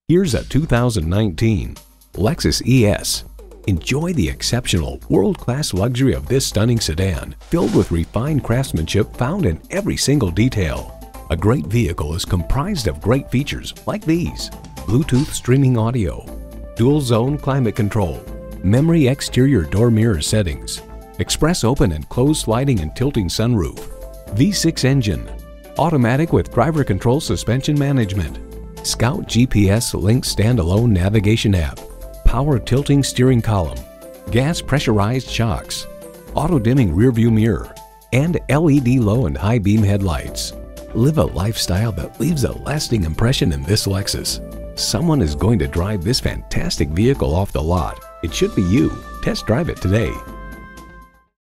Here's a 2019 Lexus ES. Enjoy the exceptional, world-class luxury of this stunning sedan, filled with refined craftsmanship found in every single detail. A great vehicle is comprised of great features like these: Bluetooth streaming audio, dual-zone climate control, memory exterior door mirror settings, express open and closed sliding and tilting sunroof, V6 engine, automatic with driver control suspension management, Scout GPS Link standalone navigation app, power tilting steering column, gas pressurized shocks, auto dimming rearview mirror, and LED low and high beam headlights. Live a lifestyle that leaves a lasting impression in this Lexus. Someone is going to drive this fantastic vehicle off the lot. It should be you. Test drive it today.